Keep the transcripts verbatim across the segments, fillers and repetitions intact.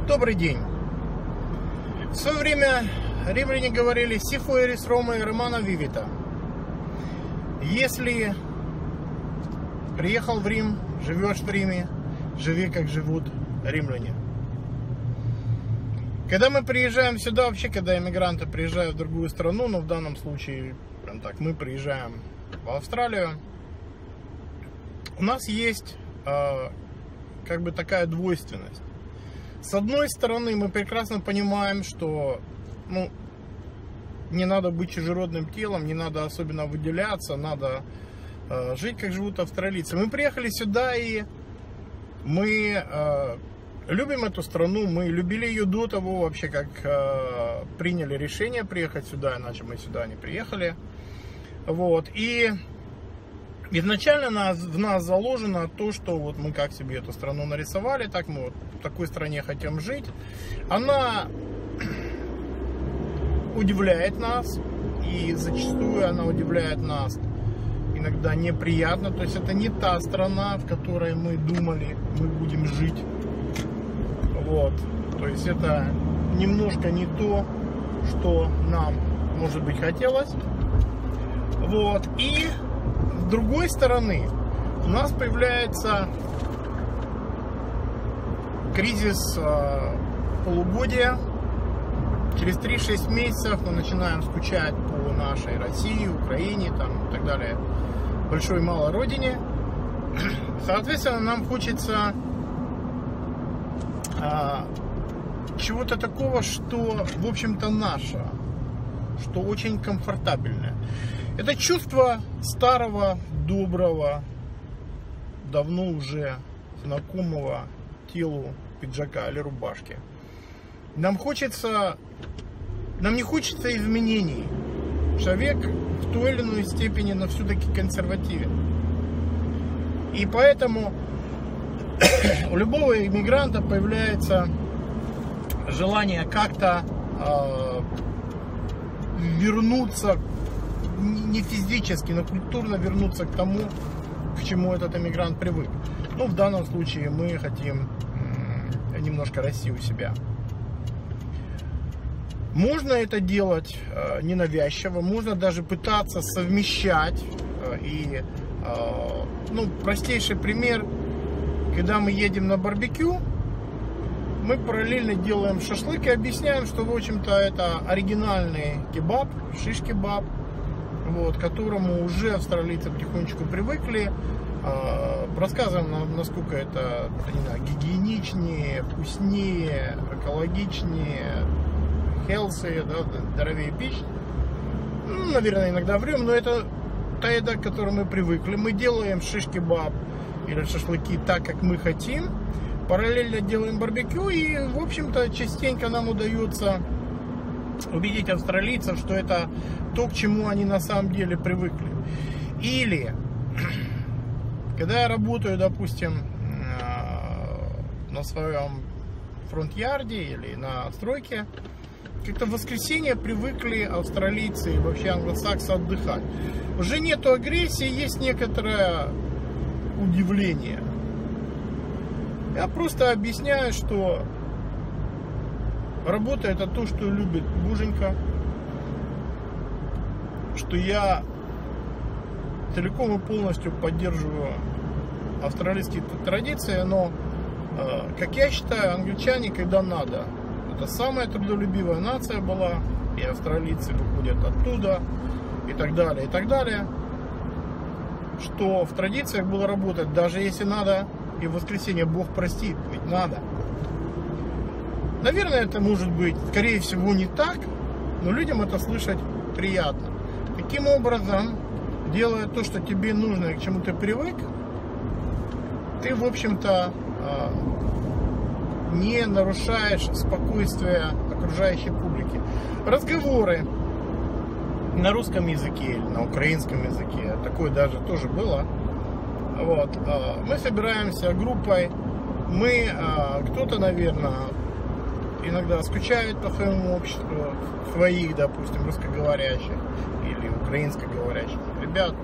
Добрый день. В свое время римляне говорили «Si fueris Roma Romana vivita». Если приехал в Рим, живешь в Риме, живи, как живут римляне. Когда мы приезжаем сюда, вообще, когда иммигранты приезжают в другую страну, но в данном случае, прям так, мы приезжаем в Австралию, у нас есть э, как бы такая двойственность. С одной стороны, мы прекрасно понимаем, что ну, не надо быть чужеродным телом, не надо особенно выделяться, надо э, жить, как живут австралийцы. Мы приехали сюда, и мы э, любим эту страну, мы любили ее до того, вообще, как э, приняли решение приехать сюда, иначе мы сюда не приехали. Вот. И изначально нас, в нас заложено то, что вот мы как себе эту страну нарисовали, так мы вот в такой стране хотим жить. Она удивляет нас, и зачастую она удивляет нас иногда неприятно. То есть это не та страна, в которой мы думали, мы будем жить. Вот. То есть это немножко не то, что нам, может быть, хотелось. Вот. И с другой стороны, у нас появляется кризис э, полугодия. Через три-шесть месяцев мы начинаем скучать по нашей России, Украине там, и так далее, большой и малой родине. Соответственно, нам хочется э, чего-то такого, что, в общем-то, наше, что очень комфортабельное. Это чувство старого, доброго, давно уже знакомого телу пиджака или рубашки. Нам хочется, нам не хочется изменений. Человек в той или иной степени, но все-таки консервативен. И поэтому у любого иммигранта появляется желание как-то э, вернуться, не физически, но культурно вернуться к тому, к чему этот иммигрант привык. Ну, в данном случае мы хотим немножко Россию у себя. Можно это делать э, ненавязчиво, можно даже пытаться совмещать. Э, и, э, ну, простейший пример, когда мы едем на барбекю, мы параллельно делаем шашлык и объясняем, что, в общем-то, это оригинальный кебаб, шиш-кебаб, вот, к которому уже австралийцы потихонечку привыкли. Э, рассказываем, насколько это, не знаю, гигиеничнее, вкуснее, экологичнее, healthy, да, здоровее пищи. Ну, наверное, иногда врем, но это та еда, к которой мы привыкли. Мы делаем шиш-кебаб или шашлыки так, как мы хотим. Параллельно делаем барбекю, и, в общем-то, частенько нам удается убедить австралийцев, что это то, к чему они на самом деле привыкли. Или, когда я работаю, допустим, на своем фронт-ярде или на стройке, как-то в воскресенье привыкли австралийцы и вообще англосаксы отдыхать. Уже нету агрессии, есть некоторое удивление. Я просто объясняю, что работа — это то, что любит Боженька, что я целиком и полностью поддерживаю австралийские традиции, но, как я считаю, англичане, когда надо, это самая трудолюбивая нация была, и австралийцы выходят оттуда, и так далее, и так далее, что в традициях было работать, даже если надо, и в воскресенье Бог простит, ведь надо. Наверное, это может быть, скорее всего, не так, но людям это слышать приятно. Таким образом, делая то, что тебе нужно и к чему ты привык, ты, в общем-то, не нарушаешь спокойствие окружающей публики. Разговоры на русском языке или на украинском языке, такое даже тоже было. Вот. Мы собираемся группой, мы, кто-то, наверное, иногда скучает по своему обществу, своих, допустим, русскоговорящих или украинскоговорящих ребят,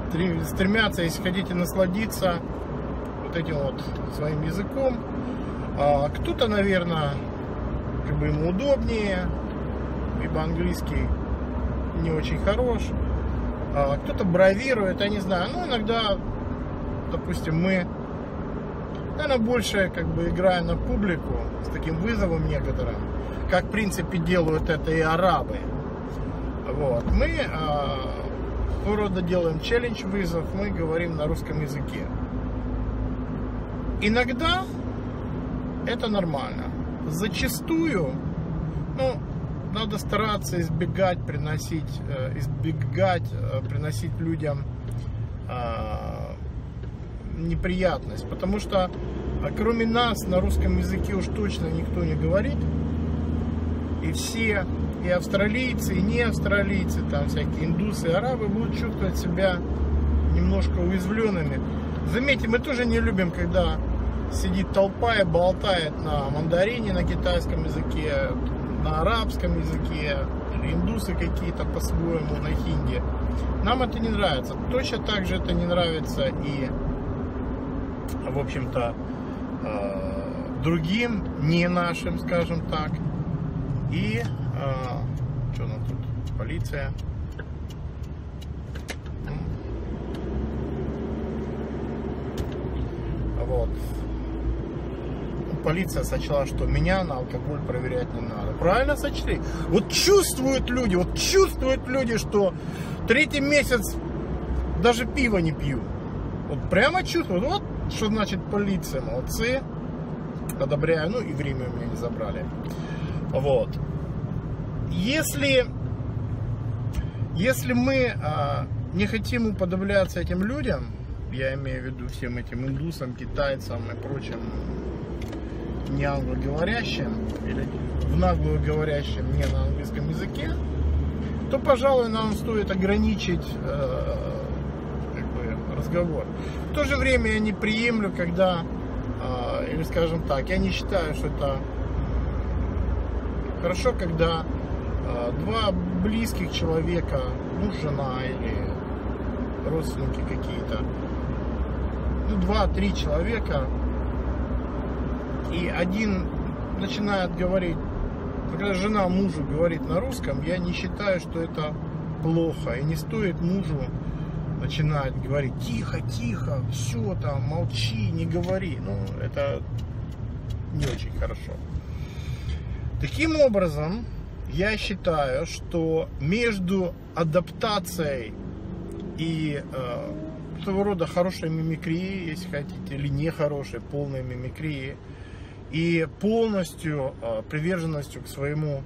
стремятся, если хотите насладиться вот этим вот своим языком, А кто-то, наверное, как бы ему удобнее, ибо английский не очень хорош. А кто-то бравирует, я не знаю. Ну, иногда, допустим, мы, наверное, больше как бы играем на публику с таким вызовом некоторым, как, в принципе, делают это и арабы. Вот. Мы а, своего рода делаем челлендж-вызов, мы говорим на русском языке. Иногда это нормально. Зачастую, ну, надо стараться избегать приносить, избегать приносить людям неприятность, потому что кроме нас на русском языке уж точно никто не говорит, и все, и австралийцы, и не австралийцы, там всякие индусы, арабы будут чувствовать себя немножко уязвленными. Заметьте, мы тоже не любим, когда сидит толпа и болтает на мандарине, на китайском языке, на арабском языке, или индусы какие-то по-своему на хинди. Нам это не нравится. Точно так же это не нравится и, в общем-то, другим, не нашим, скажем так. И, что у нас тут, полиция. Вот. Полиция сочла, что меня на алкоголь проверять не надо. Правильно сочли? Вот чувствуют люди, вот чувствуют люди, что третий месяц даже пива не пью. Вот прямо чувствуют. Вот что значит полиция. Молодцы. Одобряю. Ну и время у меня не забрали. Вот. Если, если мы а, не хотим уподобляться этим людям, я имею в виду всем этим индусам, китайцам и прочим не англоговорящим или в наглую говорящим не на английском языке, то, пожалуй, нам стоит ограничить э, как бы, разговор. В то же время я не приемлю, когда, э, или скажем так, я не считаю, что это хорошо, когда э, два близких человека, ну, жена или родственники какие-то, ну, два-три человека, и один начинает говорить, когда жена мужу говорит на русском, я не считаю, что это плохо. И не стоит мужу начинать говорить тихо, тихо, все там, молчи, не говори. Ну, это не очень хорошо. Таким образом, я считаю, что между адаптацией и э, своего рода хорошей мимикрией, если хотите, или нехорошей, полной мимикрией, и полностью э, приверженностью к своему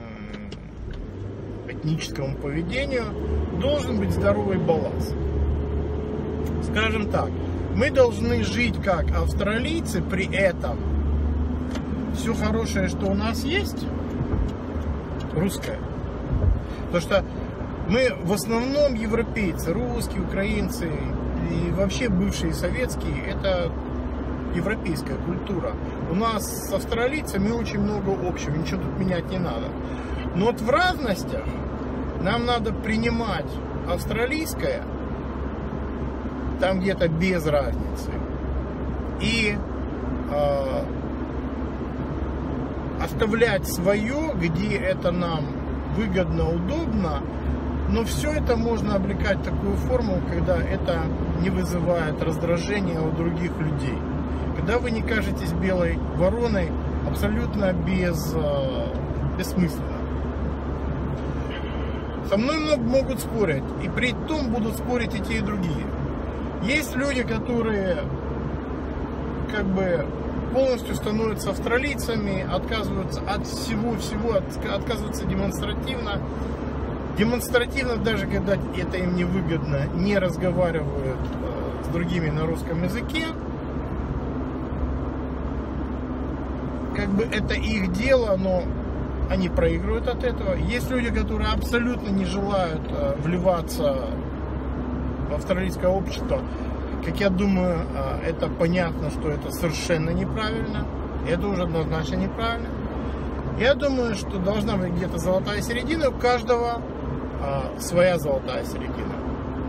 э, этническому поведению должен быть здоровый баланс. Скажем так, мы должны жить как австралийцы, при этом все хорошее, что у нас есть, русское. Потому что мы в основном европейцы, русские, украинцы и вообще бывшие советские, это европейская культура. У нас с австралийцами очень много общего, ничего тут менять не надо. Но вот в разностях нам надо принимать австралийское, там где-то без разницы, и э, оставлять свое, где это нам выгодно, удобно, но все это можно облекать в такую форму, когда это не вызывает раздражения у других людей. Когда вы не кажетесь белой вороной, абсолютно без, э, бессмысленно. Со мной много могут спорить, и при том будут спорить и те, и другие. Есть люди, которые как бы полностью становятся австралийцами, отказываются от всего-всего, отказываются демонстративно. Демонстративно, даже когда это им невыгодно, не разговаривают э, с другими на русском языке. Как бы это их дело, но они проигрывают от этого. Есть люди, которые абсолютно не желают э, вливаться в австралийское общество. Как я думаю, э, это понятно, что это совершенно неправильно. Это уже однозначно неправильно. Я думаю, что должна быть где-то золотая середина. У каждого э, своя золотая середина.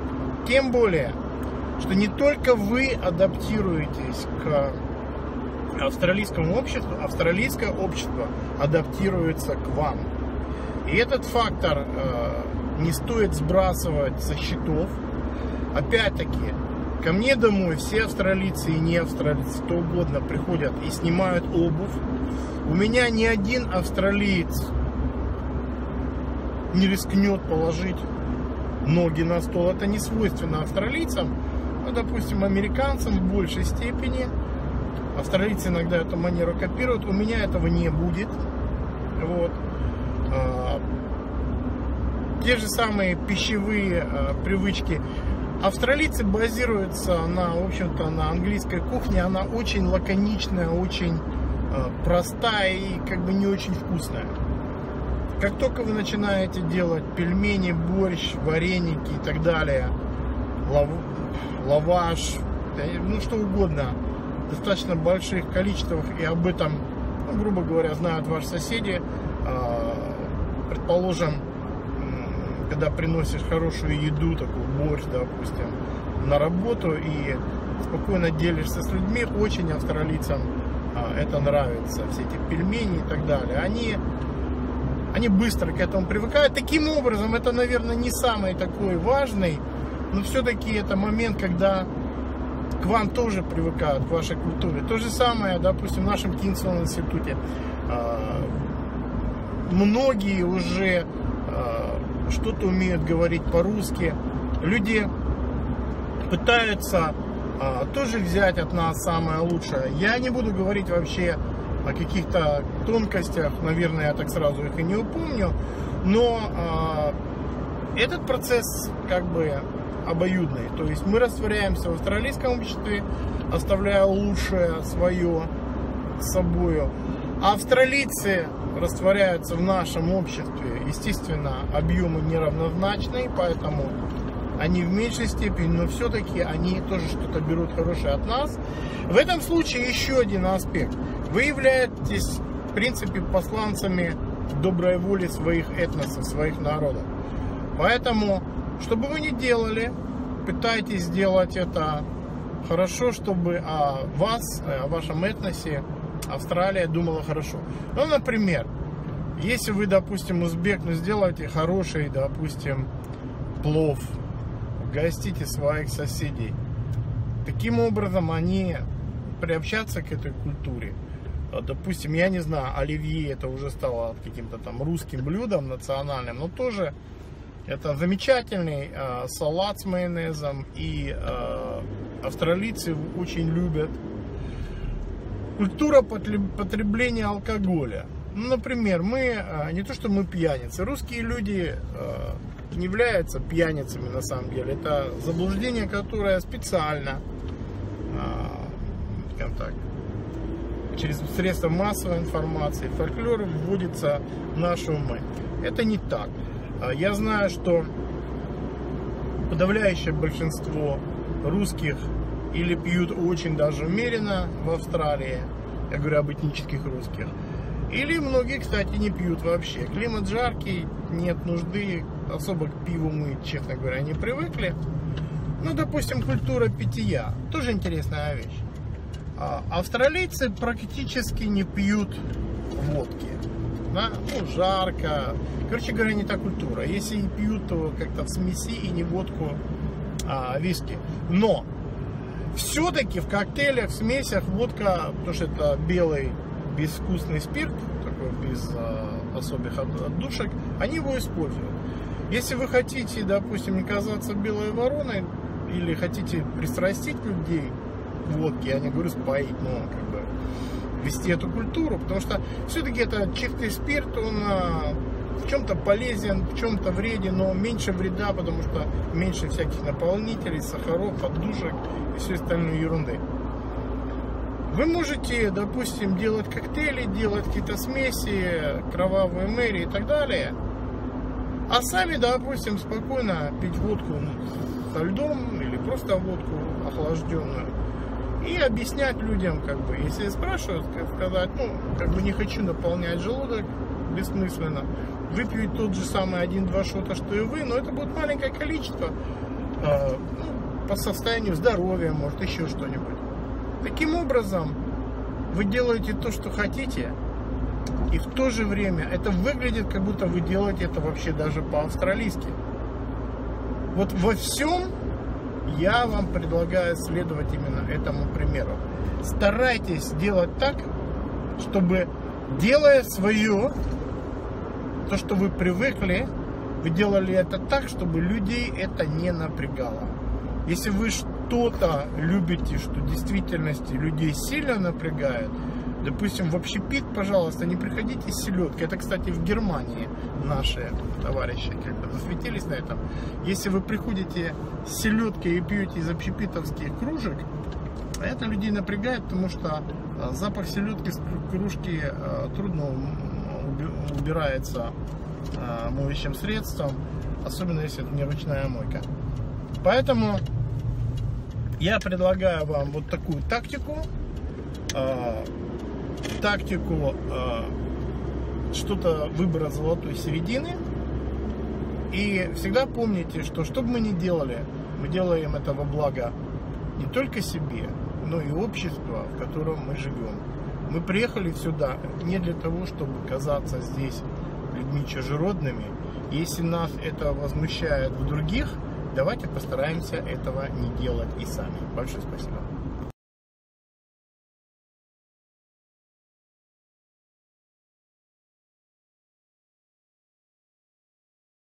Тем более, что не только вы адаптируетесь к австралийскому обществу, австралийское общество адаптируется к вам. И этот фактор э, не стоит сбрасывать со счетов. Опять-таки, ко мне домой все австралийцы и не австралийцы, кто угодно, приходят и снимают обувь. У меня ни один австралиец не рискнет положить ноги на стол. Это не свойственно австралийцам, ну, допустим, американцам в большей степени. Австралийцы иногда эту манеру копируют. У меня этого не будет. Вот. Те же самые пищевые привычки. Австралийцы базируются на, в общем-то, на английской кухне. Она очень лаконичная, очень простая и как бы не очень вкусная. Как только вы начинаете делать пельмени, борщ, вареники и так далее, лав... лаваш, ну что угодно, в достаточно больших количествах, и об этом, ну, грубо говоря, знают ваши соседи. Предположим, когда приносишь хорошую еду, такой борщ, допустим, на работу и спокойно делишься с людьми, очень австралийцам это нравится, все эти пельмени и так далее. Они, они быстро к этому привыкают. Таким образом, это, наверное, не самый такой важный, но все-таки это момент, когда к вам тоже привыкают, к вашей культуре. То же самое, допустим, в нашем Кингстон институте. Многие уже что-то умеют говорить по-русски. Люди пытаются а, тоже взять от нас самое лучшее. Я не буду говорить вообще о каких-то тонкостях, наверное, я так сразу их и не упомню, но а, этот процесс как бы обоюдный. То есть мы растворяемся в австралийском обществе, оставляя лучшее свое с собою. А австралийцы растворяются в нашем обществе. Естественно, объемы неравнозначные, поэтому они в меньшей степени, но все-таки они тоже что-то берут хорошее от нас. В этом случае еще один аспект. Вы являетесь, в принципе, посланцами доброй воли своих этносов, своих народов. Поэтому, что бы вы ни делали, пытайтесь сделать это хорошо, чтобы о вас, о вашем этносе Австралия думала хорошо. Ну, например, если вы, допустим, узбек, ну, сделайте хороший, допустим, плов, угостите своих соседей. Таким образом, они приобщаться к этой культуре. Допустим, я не знаю, оливье это уже стало каким-то там русским блюдом национальным, но тоже это замечательный э, салат с майонезом, и э, австралийцы очень любят. Культура потребления алкоголя. Ну, например, мы, не то что мы пьяницы, русские люди не являются пьяницами на самом деле. Это заблуждение, которое специально, скажем так, через средства массовой информации, фольклор вводится в наши умы. Это не так. Я знаю, что подавляющее большинство русских или пьют очень даже умеренно в Австралии, я говорю об этнических русских, или многие, кстати, не пьют вообще. Климат жаркий, нет нужды, особо к пиву мы, честно говоря, не привыкли. Ну, допустим, культура питья, тоже интересная вещь. А австралийцы практически не пьют водки. Да? Ну, жарко. Короче говоря, не та культура. Если и пьют, то как-то в смеси и не водку, а виски. Но все-таки в коктейлях, в смесях водка, потому что это белый безвкусный спирт, такой без а, особых отдушек, они его используют. Если вы хотите, допустим, не казаться белой вороной, или хотите пристрастить людей к водке, я не говорю споить, но как бы вести эту культуру, потому что все-таки это чистый спирт, он а, в чем-то полезен, в чем-то вреден, но меньше вреда, потому что меньше всяких наполнителей, сахаров, отдушек и всей остальной ерунды. Вы можете, допустим, делать коктейли, делать какие-то смеси, кровавые мэри и так далее, а сами, допустим, спокойно пить водку со льдом или просто водку охлажденную и объяснять людям, как бы, если спрашивают, сказать, ну, как бы не хочу наполнять желудок, бессмысленно, выпью тот же самый один-два шота, что и вы, но это будет маленькое количество, э, ну, по состоянию здоровья, может, еще что-нибудь. Таким образом, вы делаете то, что хотите, и в то же время это выглядит, как будто вы делаете это вообще даже по-австралийски. Вот во всем я вам предлагаю следовать именно этому примеру. Старайтесь делать так, чтобы, делая свое, то, что вы привыкли, вы делали это так, чтобы людей это не напрягало. Если вы что-то любите, что в действительности людей сильно напрягает, допустим, в общепит, пожалуйста, не приходите с селедкой. Это, кстати, в Германии наши товарищи как-то засветились на этом. Если вы приходите с селедкой и пьете из общепитовских кружек, это людей напрягает, потому что запах селедки с кружки трудно убирается моющим средством, особенно если это не ручная мойка. Поэтому я предлагаю вам вот такую тактику. Тактику что-то выбора золотой середины. И всегда помните, что что бы мы ни делали, мы делаем это во благо не только себе, но и общества, в котором мы живем. Мы приехали сюда не для того, чтобы казаться здесь людьми чужеродными. Если нас это возмущает в других, давайте постараемся этого не делать и сами. Большое спасибо.